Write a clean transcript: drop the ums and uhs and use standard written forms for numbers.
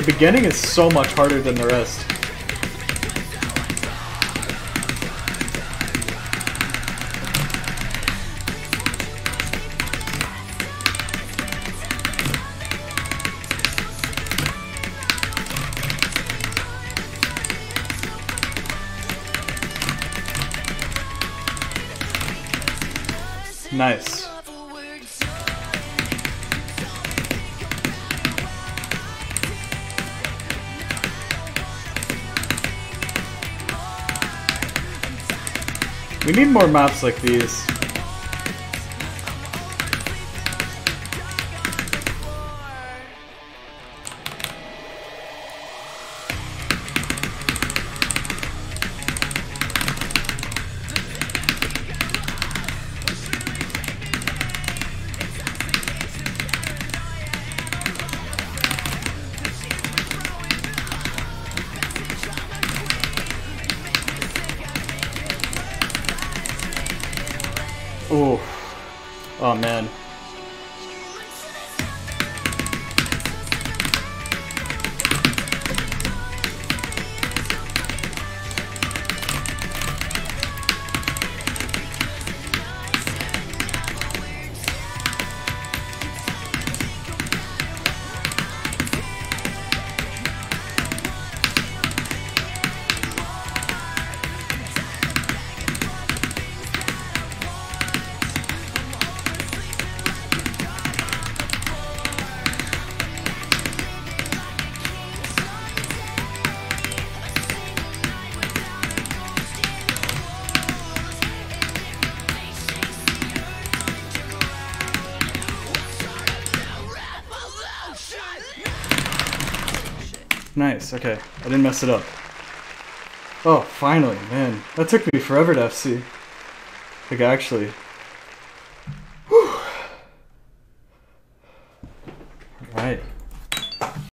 beginning is so much harder than the rest. Nice. We need more maps like these. Ooh. Oh man. Nice, okay. I didn't mess it up. Oh, finally, man. That took me forever to FC. Like, actually.